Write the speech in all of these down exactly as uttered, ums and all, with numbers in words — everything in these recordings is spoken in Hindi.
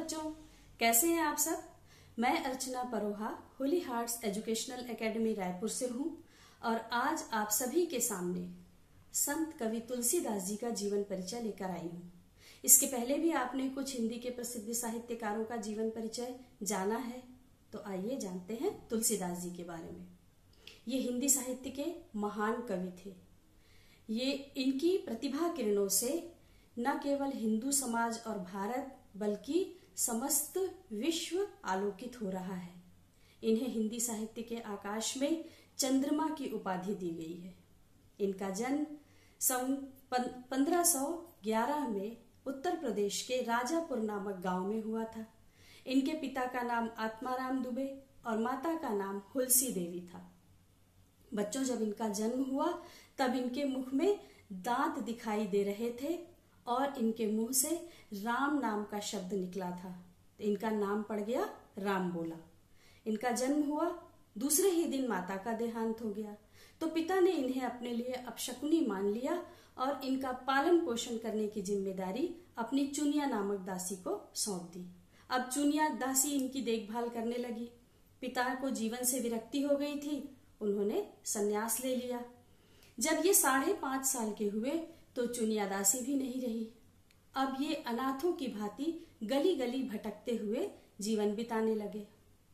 बच्चों, कैसे हैं आप सब। मैं Archana Paroha Holy Hearts Educational Academy Raipur से हूं और आज आप सभी के सामने संत कवि तुलसीदास जी का जीवन परिचय लेकर आई हूं। इसके पहले भी आपने कुछ हिंदी के प्रसिद्ध साहित्यकारों का जीवन परिचय जाना है, तो आइए जानते हैं तुलसीदास जी के बारे में। ये हिंदी साहित्य के महान कवि थे। ये इनकी प्रतिभा किरणों से न केवल हिंदू समाज और भारत बल्कि समस्त विश्व आलोकित हो रहा है। इन्हें हिंदी साहित्य के आकाश में चंद्रमा की उपाधि दी गई है। इनका जन्म सन पंद्रह सौ ग्यारह में उत्तर प्रदेश के राजापुर नामक गांव में हुआ था। इनके पिता का नाम आत्माराम दुबे और माता का नाम हुलसी देवी था। बच्चों, जब इनका जन्म हुआ तब इनके मुख में दांत दिखाई दे रहे थे और इनके मुंह से राम नाम का शब्द निकला था, तो इनका नाम पड़ गया राम बोला। इनका जन्म हुआ, दूसरे ही दिन माता का देहांत हो गया, तो पिता ने इन्हें अपने लिए अपशकुनी मान लिया और इनका पालन पोषण करने की जिम्मेदारी अपनी चुनिया नामक दासी को सौंप दी। अब चुनिया दासी इनकी देखभाल करने लगी। पिता को जीवन से विरक्ति हो गई थी, उन्होंने संन्यास ले लिया। जब ये साढ़े पांच साल के हुए तो चुनिया दासी भी नहीं रही। अब ये अनाथों की भांति गली गली भटकते हुए जीवन बिताने लगे।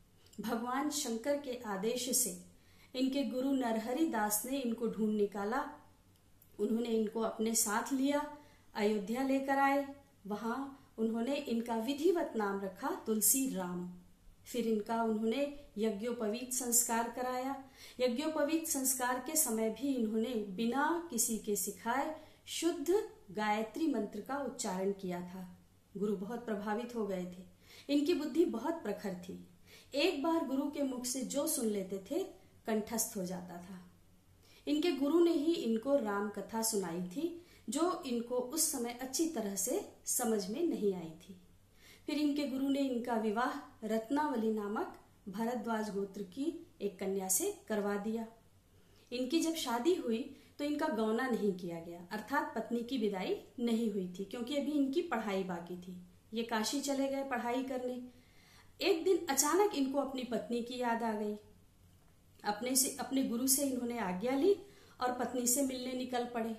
भगवान शंकर के आदेश से इनके गुरु नरहरि दास ने इनको ढूंढ निकाला। उन्होंने इनको अपने साथ लिया, अयोध्या लेकर आए। वहां उन्होंने इनका विधिवत नाम रखा तुलसी राम। फिर इनका उन्होंने यज्ञोपवीत संस्कार कराया। यज्ञोपवीत संस्कार के समय भी इन्होंने बिना किसी के सिखाए शुद्ध गायत्री मंत्र का उच्चारण किया था। गुरु बहुत प्रभावित हो गए थे। इनकी बुद्धि बहुत प्रखर थी। एक बार गुरु के मुख से जो सुन लेते थे कंठस्थ हो जाता था। इनके गुरु ने ही इनको राम कथा सुनाई थी, जो इनको उस समय अच्छी तरह से समझ में नहीं आई थी। फिर इनके गुरु ने इनका विवाह रत्नावली नामक भारद्वाज गोत्र की एक कन्या से करवा दिया। इनकी जब शादी हुई तो इनका गौना नहीं किया गया, अर्थात पत्नी की विदाई नहीं हुई थी, क्योंकि अभी इनकी पढ़ाई बाकी थी। ये काशी चले गए पढ़ाई करने। एक दिन अचानक इनको अपनी पत्नी की याद आ गई। अपने से अपने गुरु से इन्होंने आज्ञा ली और पत्नी से मिलने निकल पड़े।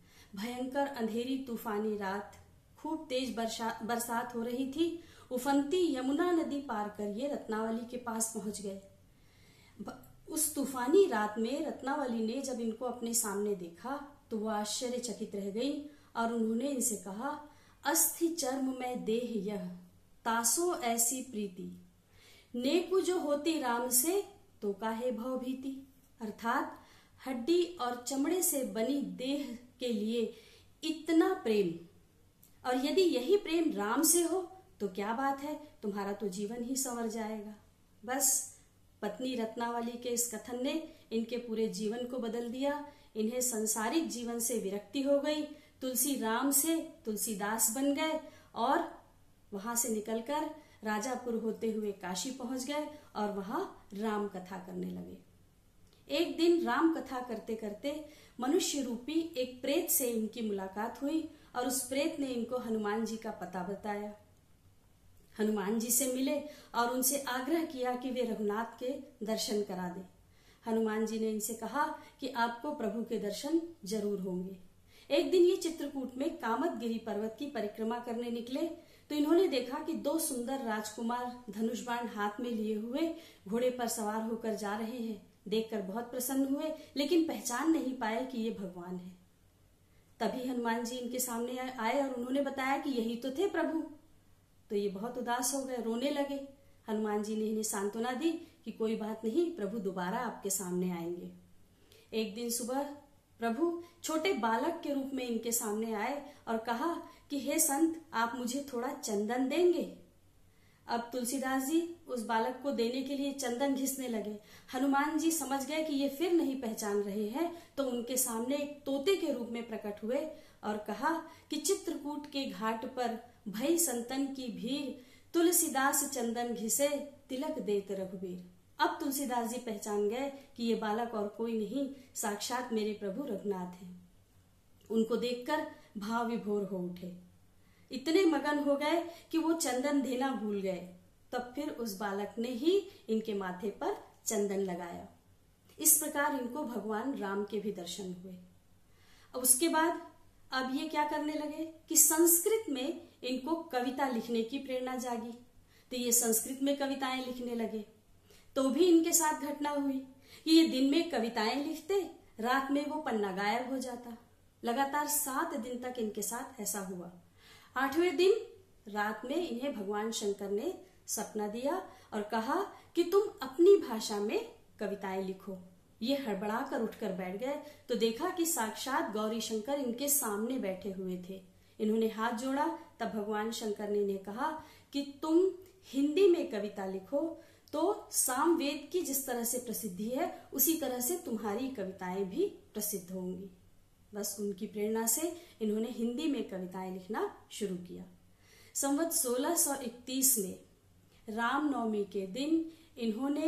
भयंकर अंधेरी तूफानी रात, खूब तेज बरसा, बरसात हो रही थी। उफनती यमुना नदी पार कर ये रत्नावली के पास पहुंच गए। उस तूफानी रात में रत्नावली ने जब इनको अपने सामने देखा तो वो आश्चर्यचकित रह गई और उन्होंने इनसे कहा, अस्थि चर्म में देह यह तासो ऐसी प्रीति, नेकु जो होती राम से तो काहे भव भीति। अर्थात हड्डी और चमड़े से बनी देह के लिए इतना प्रेम, और यदि यही प्रेम राम से हो तो क्या बात है, तुम्हारा तो जीवन ही संवर जाएगा। बस पत्नी रत्नावली के इस कथन ने इनके पूरे जीवन को बदल दिया। इन्हें संसारिक जीवन से विरक्ति हो गई। तुलसी राम से तुलसीदास बन गए और वहां से निकलकर राजापुर होते हुए काशी पहुंच गए और वहां राम कथा करने लगे। एक दिन राम कथा करते करते मनुष्य रूपी एक प्रेत से इनकी मुलाकात हुई और उस प्रेत ने इनको हनुमान जी का पता बताया। हनुमान जी से मिले और उनसे आग्रह किया कि वे रघुनाथ के दर्शन करा दें। हनुमान जी ने इनसे कहा कि आपको प्रभु के दर्शन जरूर होंगे। एक दिन ये चित्रकूट में कामतगिरी पर्वत की परिक्रमा करने निकले तो इन्होंने देखा कि दो सुंदर राजकुमार धनुष बाण हाथ में लिए हुए घोड़े पर सवार होकर जा रहे हैं। देखकर बहुत प्रसन्न हुए, लेकिन पहचान नहीं पाए कि ये भगवान है। तभी हनुमान जी इनके सामने आए और उन्होंने बताया कि यही तो थे प्रभु। तो ये बहुत उदास हो गए, रोने लगे। हनुमान जी ने इन्हें सांत्वना दी कि कोई बात नहीं, प्रभु दोबारा आपके सामने आएंगे। एक दिन सुबह प्रभु छोटे बालक के रूप में इनके सामने आए और कहा कि हे संत, आप मुझे थोड़ा चंदन देंगे। अब तुलसीदास जी उस बालक को देने के लिए चंदन घिसने लगे। हनुमान जी समझ गए कि ये फिर नहीं पहचान रहे हैं, तो उनके सामने एक तोते के रूप में प्रकट हुए और कहा कि चित्रकूट के घाट पर भई संतन की भीड़, तुलसीदास चंदन घिसे तिलक देत रघुबीर। अब तुलसीदास जी पहचान गए कि ये बालक और कोई नहीं, साक्षात मेरे प्रभु रघुनाथ हैं। उनको देखकर भाव विभोर हो उठे। इतने मगन हो गए कि वो चंदन देना भूल गए। तब फिर उस बालक ने ही इनके माथे पर चंदन लगाया। इस प्रकार इनको भगवान राम के भी दर्शन हुए। अब उसके बाद अब ये क्या करने लगे कि संस्कृत में इनको कविता लिखने की प्रेरणा जागी, तो ये संस्कृत में कविताएं लिखने लगे। तो भी इनके साथ घटना हुई कि ये दिन में कविताएं लिखते, रात में वो पन्ना गायब हो जाता। लगातार सात दिन तक इनके साथ ऐसा हुआ। आठवें दिन रात में इन्हें भगवान शंकर ने सपना दिया और कहा कि तुम अपनी भाषा में कविताएं लिखो। ये हड़बड़ा कर उठकर बैठ गए तो देखा कि साक्षात गौरी शंकर इनके सामने बैठे हुए थे। इन्होंने हाथ जोड़ा, तब भगवान शंकर ने इन्हें कहा कि तुम हिंदी में कविता लिखो तो सामवेद की जिस तरह से प्रसिद्धि है उसी तरह से तुम्हारी कविताएं भी प्रसिद्ध होंगी। बस उनकी प्रेरणा से इन्होंने हिंदी में कविताएं लिखना शुरू किया। संवत सोलह सौ इकतीस में रामनवमी के दिन इन्होंने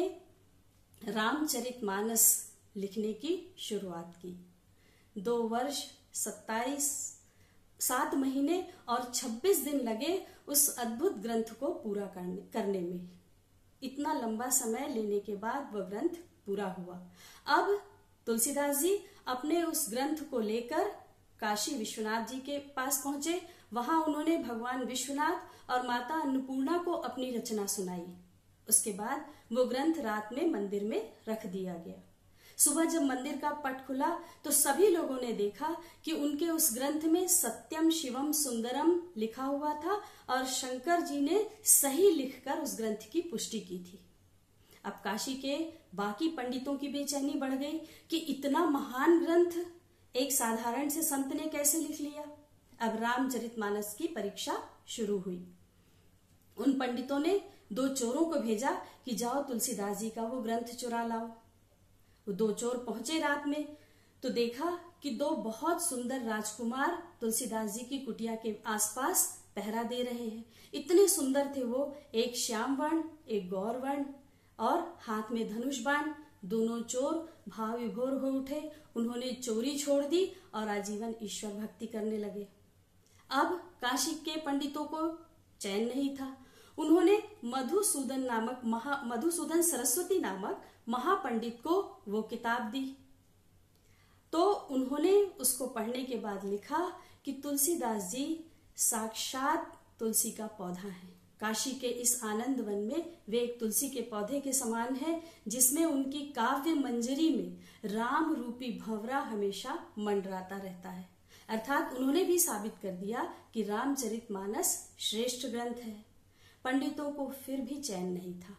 रामचरितमानस लिखने की शुरुआत की। दो वर्ष सत्ताईस सात महीने और छब्बीस दिन लगे उस अद्भुत ग्रंथ को पूरा करने में। इतना लंबा समय लेने के बाद वह ग्रंथ पूरा हुआ। अब तुलसीदास जी अपने उस ग्रंथ को लेकर काशी विश्वनाथ जी के पास पहुंचे। वहां उन्होंने भगवान विश्वनाथ और माता अन्नपूर्णा को अपनी रचना सुनाई। उसके बाद वो ग्रंथ रात में मंदिर में रख दिया गया। सुबह जब मंदिर का पट खुला तो सभी लोगों ने देखा कि उनके उस ग्रंथ में सत्यम शिवम सुंदरम लिखा हुआ था और शंकर जी ने सही लिखकर उस ग्रंथ की पुष्टि की थी। अब काशी के बाकी पंडितों की बेचैनी बढ़ गई कि इतना महान ग्रंथ एक साधारण से संत ने कैसे लिख लिया। अब रामचरितमानस की परीक्षा शुरू हुई। उन पंडितों ने दो चोरों को भेजा कि जाओ तुलसीदास जी का वो ग्रंथ चुरा लाओ। वो दो चोर पहुंचे रात में तो देखा कि दो बहुत सुंदर राजकुमार तुलसीदास जी की कुटिया के आसपास पहरा दे रहे हैं। इतने सुंदर थे वो, एक श्याम वर्ण एक गौर वर्ण और हाथ में धनुष बाण। दोनों चोर भाव विभोर हो उठे। उन्होंने चोरी छोड़ दी और आजीवन ईश्वर भक्ति करने लगे। अब काशी के पंडितों को चैन नहीं था। उन्होंने मधुसूदन नामक महा मधुसूदन सरस्वती नामक महापंडित को वो किताब दी। तो उन्होंने उसको पढ़ने के बाद लिखा कि तुलसीदास जी साक्षात तुलसी का पौधा है। काशी के इस आनंद वन में वे एक तुलसी के पौधे के समान है, जिसमें उनकी काव्य मंजरी में राम रूपी भंवरा हमेशा मंडराता रहता है। अर्थात उन्होंने भी साबित कर दिया कि रामचरितमानस श्रेष्ठ ग्रंथ है। पंडितों को फिर भी चैन नहीं था।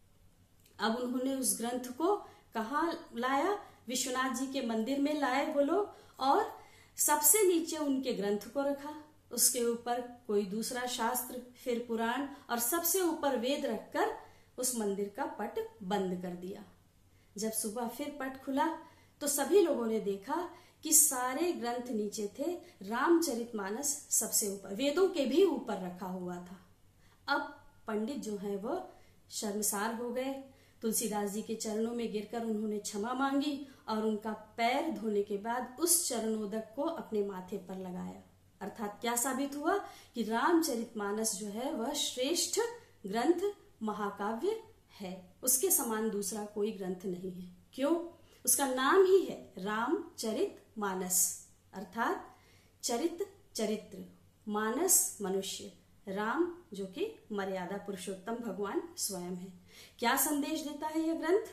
अब उन्होंने उस ग्रंथ को कहाँ लाया? विश्वनाथ जी के मंदिर में लाए वो लोग और सबसे नीचे उनके ग्रंथ को रखा। उसके ऊपर कोई दूसरा शास्त्र, फिर पुराण और सबसे ऊपर वेद रखकर उस मंदिर का पट बंद कर दिया। जब सुबह फिर पट खुला तो सभी लोगों ने देखा कि सारे ग्रंथ नीचे थे, रामचरितमानस सबसे ऊपर, वेदों के भी ऊपर रखा हुआ था। अब पंडित जो है वो शर्मसार हो गए। तुलसीदास जी के चरणों में गिरकर उन्होंने क्षमा मांगी और उनका पैर धोने के बाद उस चरणोदक को अपने माथे पर लगाया। अर्थात क्या साबित हुआ कि रामचरितमानस जो है वह श्रेष्ठ ग्रंथ महाकाव्य है। उसके समान दूसरा कोई ग्रंथ नहीं है। क्यों? उसका नाम ही है रामचरितमानस, अर्थात चरित चरित्र, मानस मनुष्य, राम जो कि मर्यादा पुरुषोत्तम भगवान स्वयं है। क्या संदेश देता है यह ग्रंथ?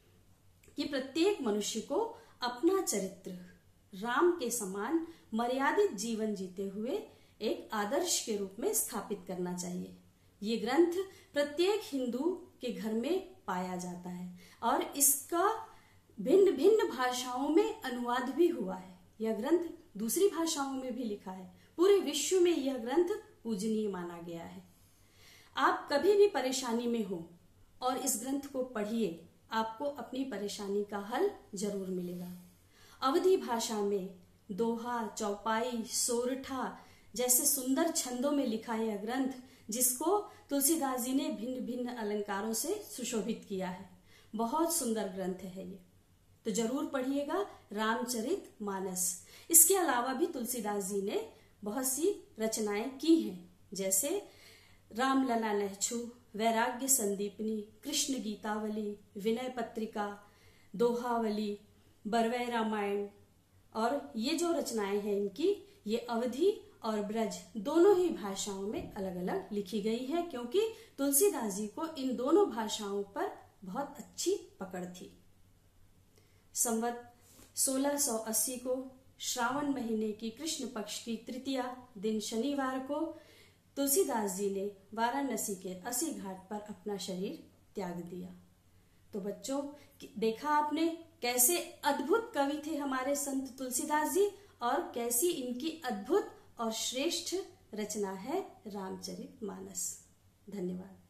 कि प्रत्येक मनुष्य को अपना चरित्र राम के समान मर्यादित जीवन जीते हुए एक आदर्श के रूप में स्थापित करना चाहिए। ये ग्रंथ प्रत्येक हिंदू के घर में पाया जाता है और इसका भिन्न भिन्न भाषाओं में अनुवाद भी हुआ है। यह ग्रंथ दूसरी भाषाओं में भी लिखा है। पूरे विश्व में यह ग्रंथ पूजनीय माना गया है। आप कभी भी परेशानी में हो और इस ग्रंथ को पढ़िए, आपको अपनी परेशानी का हल जरूर मिलेगा। अवधी भाषा में दोहा, चौपाई, सोरठा जैसे सुंदर छंदों में लिखा है यह ग्रंथ, जिसको तुलसीदास जी ने भिन्न भिन्न अलंकारों से सुशोभित किया है। बहुत सुंदर ग्रंथ है ये, तो जरूर पढ़िएगा रामचरितमानस। इसके अलावा भी तुलसीदास जी ने बहुत सी रचनाएं की हैं, जैसे रामलला लहछू, वैराग्य संदीपनी, कृष्ण गीतावली, विनय पत्रिका, दोहावली, बरवै रामायण। और ये जो रचनाएं हैं इनकी, ये अवधी और ब्रज दोनों ही भाषाओं में अलग अलग लिखी गई है, क्योंकि तुलसीदास जी को इन दोनों भाषाओं पर बहुत अच्छी पकड़ थी। संवत सोलह सौ अस्सी को श्रावण महीने की कृष्ण पक्ष की तृतीया दिन शनिवार को तुलसीदास जी ने वाराणसी के अस्सी घाट पर अपना शरीर त्याग दिया। तो बच्चों, देखा आपने कैसे अद्भुत कवि थे हमारे संत तुलसीदास जी, और कैसी इनकी अद्भुत और श्रेष्ठ रचना है रामचरितमानस। धन्यवाद।